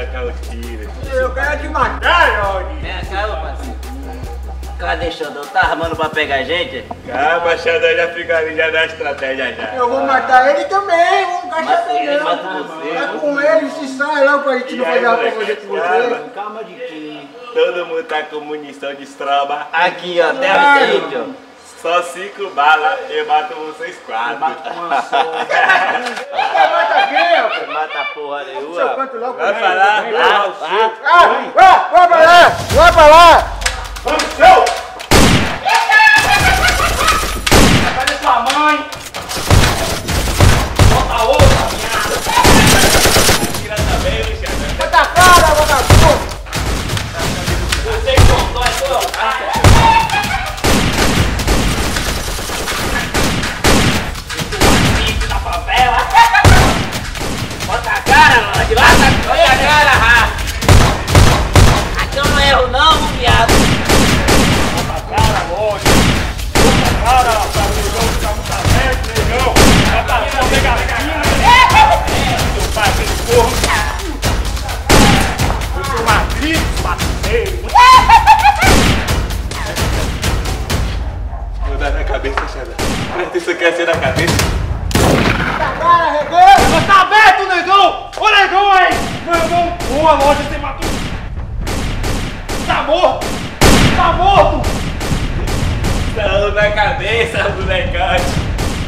trocar os tiros. Eu quero te matar, Jorge. Vem cá, meu parceiro. Cadê Xandão? Tá armando pra pegar a gente? Calma, Xandão já fica ali, já dá estratégia já. Eu vou matar ele também, vamos Mata encaixar ele, ele. mata você. Tá com ele, se sai logo pra gente não fazer uma coisa com você. Calma de quê? Todo mundo tá com munição de estroba. Aqui, ó, até o seguinte, ó. Só 5 balas, eu mato vocês 4. Mata uma só. Você mata quem, rapaz? Mata porra Seu nenhuma. canto logo. Vai falar? Vai pra lá, vai pra lá. Vamos, show! Cadê sua mãe? Bota outra, viado. Tira também, Xandão. Bota a cara, vagabundo. Você cortou a sua cara. Da favela. Bota a cara, mano. De lá, bota a cara, Rafa. Aqui eu não erro não, viado. Bota a cara, longe. Bota a cara, pra o negão ficar muito aberto, negão. Bota a sua pegatina. Seu pai, aquele porro. Eu sou uma gripe, parceiro. Vou dar na cabeça, Xandão. Presta atenção que é ser na cabeça. Bota a cara, Regão. Mas tá aberto, negão! Ô, negão aí! Negão, boa loja, você matou. Tá morto! Tá morto! Não, na cabeça, molecante.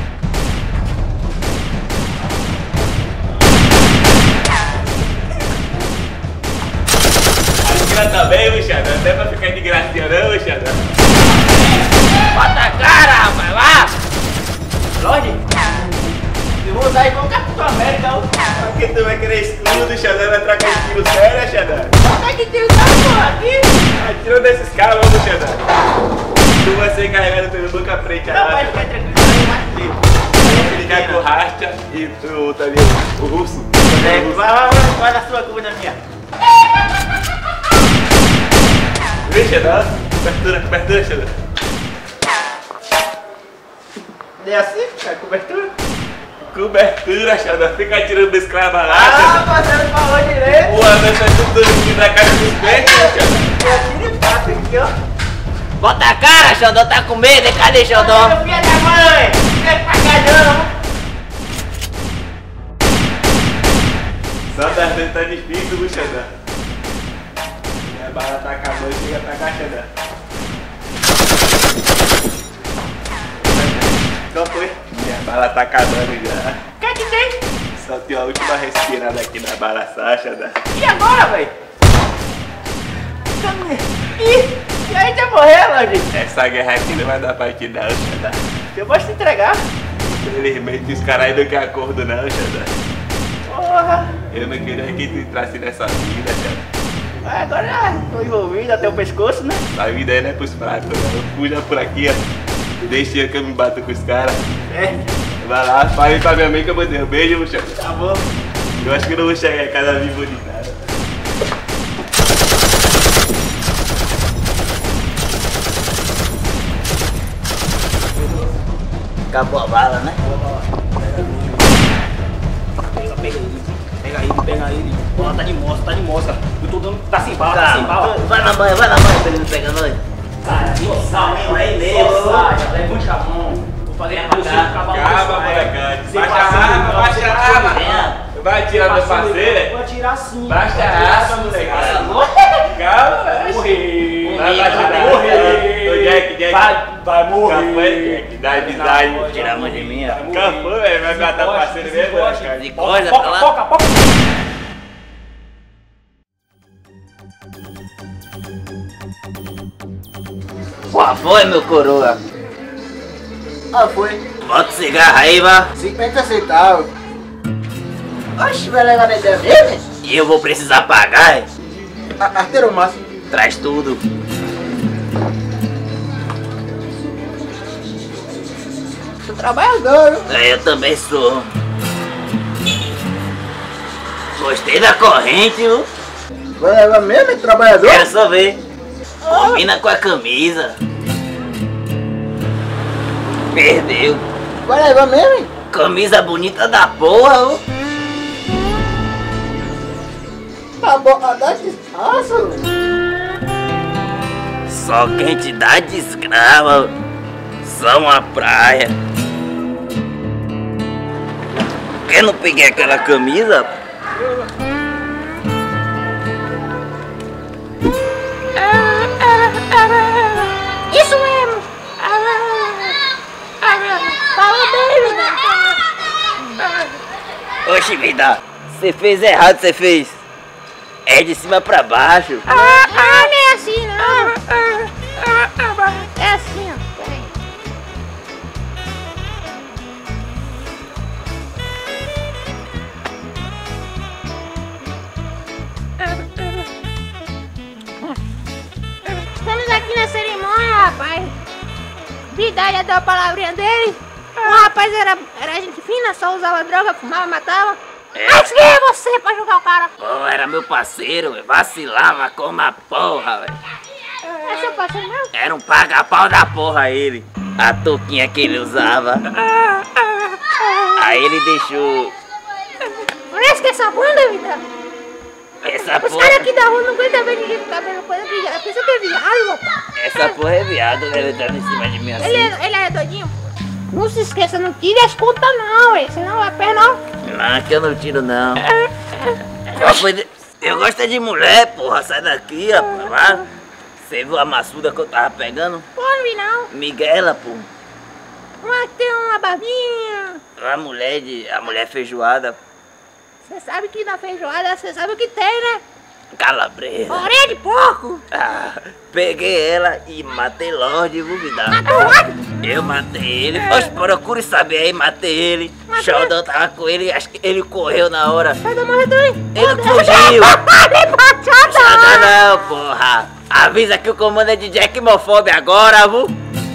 Atira também, Xandão. Não é pra ficar de gracinha não, Xandão. Bota a cara, rapaz. Lá. Longe. Eu vou usar igual o Capitão América. Porque tu vai querer escudo, Xandão, vai trocar de tiro sério, Xandão. Bota que tiro da porra aqui. Atira desses caras, vamos, Xandão. Tu vai ser carregado pelo boca frente Não, pode a ficar tranquilo. Aí, mas ele cai com o Rasta e tu tá ali, o russo. vai na sua curva, na minha. Vem, Xandão. Cobertura, Xandão. É assim? É cobertura? Cobertura, Xandão. Fica atirando da escrava lá, Ah, Xandão. mas você não falou direito. Porra, mas tá tudo aqui na caixa dos pés, Xandão. Eu tiro e faço aqui, ó. Bota a cara, Xandão. Tá com medo? Cadê, Xandão? Meu filho da mãe. Vem pra cá, não. Só das vezes tá difícil, viu, Xandão? Minha bala tá acabando, chega pra cá, Xandão. Qual foi? Minha bala tá acabando já. O que tem? Só tem a última respirada aqui na bala, Xandão. E agora, velho? E aí já morreu, Lorde? Essa guerra aqui não vai dar pra te dar, Xandão. Eu vou te entregar. Infelizmente os caras aí não querem acordo não, Xandão. Porra. Eu não queria que tu entrasse nessa vida, Xandão. Agora já tô envolvido até o pescoço, né? A vida aí não é pros pratos, não. Fuja por aqui, ó. Deixa que eu me bato com os caras. É. Vai lá, fale pra minha mãe que eu vou dizer um beijo, Xandão. Tá bom. Eu acho que eu não vou chegar em casa vivo de nada. Acabou a bala, né? Pega ele. Ó, tá de mostra. Eu tô dando. Tá sem bala, tá sem bala. Vai na banha pra ele não pegar nós. Sai, mesmo, aí mesmo. Levante a mão. Vou fazer a posição. Calma, molecante. Baixa a arma. Vai atirar meu parceiro? Vou atirar sim. Baixa a arma, molecante. Calma, velho. Morrer. Vai morrer. Ô, Jack. Vai morrer. Jack, dá. Tira a mão de mim, ó. Calma, velho. Vai matar o parceiro mesmo, molecante. De coisa, tá lá. Foca. Qual foi, meu coroa? Ah, foi. Bota o cigarro aí, vá. 50 centavos. Oxe, vai levar na ideia dele? E eu vou precisar pagar, hein? Arteiro máximo. Traz tudo. Sou trabalhador, viu? Eu também sou. Gostei da corrente, viu? Vai levar mesmo, é trabalhador? Quero só ver. Combina com a camisa. Perdeu. Vai levar mesmo, hein? Camisa bonita da porra, viu? Acabou a dar descanso. Só quem te dá desgrama são a praia. Por que não peguei aquela camisa? Isso mesmo! Parabéns, né? Oxe, vida, você fez errado, você fez. É de cima pra baixo. Não é assim, não. É assim, ó. Peraí. Estamos aqui na cerimônia, rapaz. Vidal já deu a palavrinha dele. O rapaz era gente fina, só usava droga, fumava, matava. Mas quem é você pra julgar o cara? Pô, era meu parceiro, vacilava como uma porra, velho. É seu parceiro mesmo? Era um paga-pau da porra ele. A touquinha que ele usava. Aí ele deixou Parece que essa bunda, Vidal. essa Os porra. caras aqui da rua não aguentam ver ninguém com cabelo coisa de viado. Pensa que é viado, rapaz. Essa porra é viado, ele dando em cima de mim assim. Ele é doidinho? Não se esqueça, não tire as contas não, hein? Senão vai pé não. Não, que eu não tiro não. Eu gosto de mulher, porra, sai daqui, rapaz. Vai. Você viu a maçuda que eu tava pegando? Pô, não vi não. Miguela, pô. Uma que tem uma barbinha. A mulher feijoada. Você sabe que na feijoada, você sabe o que tem, né? Calabresa. Orelha de porco. Ah, peguei ela e matei Lorde, vou me dar. Matou o Lorde? Eu matei ele. Oxe, procure saber aí, matei ele. Sheldon tava com ele, acho que ele correu na hora. Sai da morrer também. Ele fugiu. Ele bateu Sheldon não, porra. Avisa que o comando é de Jack Mofobe agora, viu?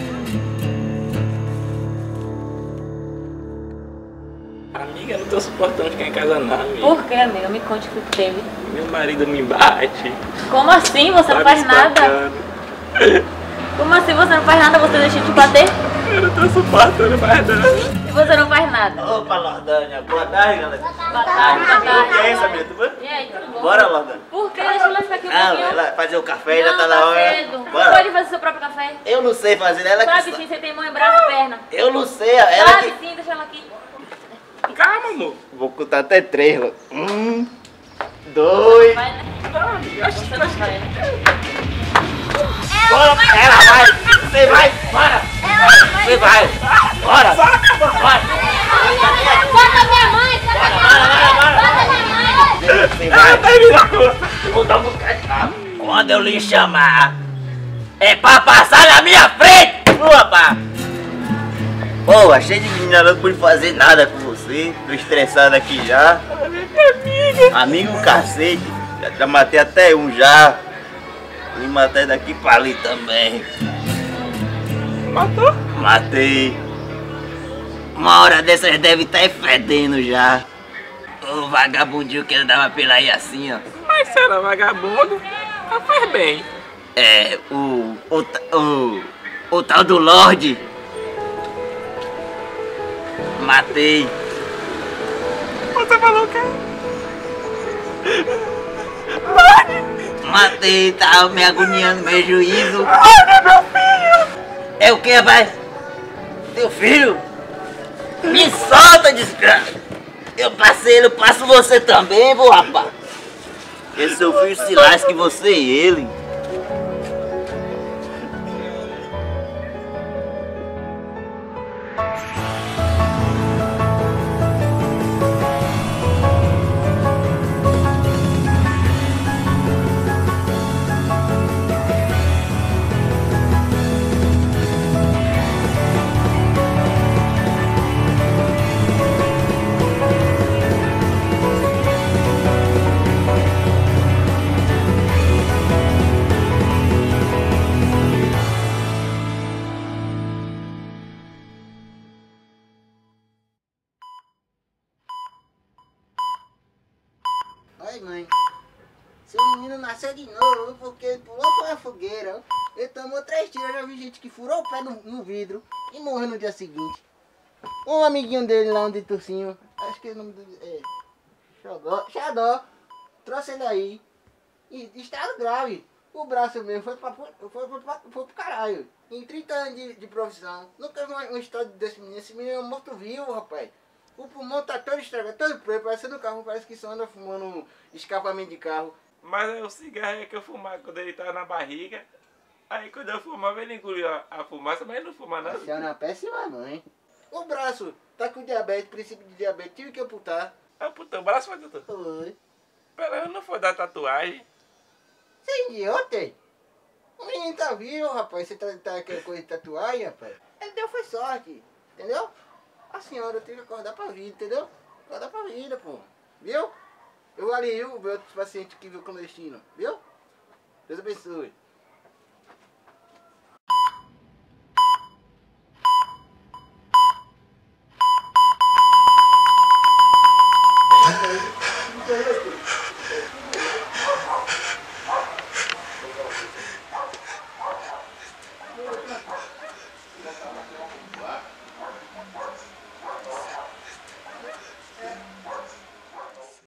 Amiga, eu não tô suportando ficar em casa não, amiga. Por que, amiga? Me conte o que teve. Meu marido me bate. Como assim? Você não Tá me faz nada? espancando. Como assim você não faz nada? Você deixa de te bater? Eu não tô suportando mais não. E você não faz nada? Opa, Lordânia. Boa tarde, galera. Boa tarde, boa tarde. E aí, Sabina, tudo bem? E aí, tudo bom? Bora, Lordânia. Por que? Deixa ela ficar aqui um Ah, pouquinho. ela fazer o café, já Não, tá na hora. cedo. Não Bora. pode fazer seu próprio café. Eu não sei fazer, ela Sabe que... sim, você tem mão e braço e perna. Eu não sei, ela Sabe que... sim, deixa ela aqui. Calma, amor. Vou contar até 3, Lô. 2... Vai, né? Você não vai, né? Bora, ela vai! Você vai! Bora! Você vai! Bora! Bora! Bota minha mãe, bota minha mãe. Você vai! Eu vou dar um bocado de rabo. Quando eu lhe chamar, é pra passar na minha frente! Rapaz! Pô, achei de menina, não pude fazer nada com você. Tô estressado aqui já. Amigo cacete. Já matei até um já. E matei daqui pra ali também. Matou? Matei. Uma hora dessas deve estar fedendo já. O vagabundinho que andava pela aí assim, ó. Mas você era vagabundo, tá faz bem. É, o tal do Lorde. Matei. Você falou que... Matei, tava me agoniando, meu juízo. Olha, meu filho! É o que, vai? Teu filho? Me solta, desgraça! Eu passei ele, eu passo você também, vô, rapaz. Que seu filho se lasque, você e ele. Ai, mãe. Seu menino nasceu de novo, porque ele pulou pra uma fogueira. Ele tomou 3 tiros, eu já vi gente que furou o pé no vidro e morreu no dia seguinte. Um amiguinho dele lá, um de Turcinho, acho que o nome dele é Xodó. trouxe ele aí. E estado grave. O braço mesmo foi pro caralho. Em 30 anos de profissão. Nunca vi uma história desse menino. Esse menino é morto vivo, rapaz. O pulmão tá todo estragado, todo preto, parecendo carro. Parece que só anda fumando escapamento de carro. Mas aí o cigarro é que eu fumava quando ele tava na barriga. Aí quando eu fumava ele engoliu a fumaça, mas ele não fuma nada. Você é uma péssima mãe. O braço tá com diabetes, princípio de diabetes. Tive que amputar. Amputou o braço, foi, doutor? Foi. Pera, não foi dar tatuagem. Você é idiota? O menino tá vivo, rapaz. Você tá aquela coisa de tatuagem, rapaz. Ele deu foi sorte, entendeu? A senhora tem que acordar pra vida, entendeu? Acordar pra vida, pô. Viu? Eu alivio os outros pacientes que viu clandestino, viu? Deus abençoe.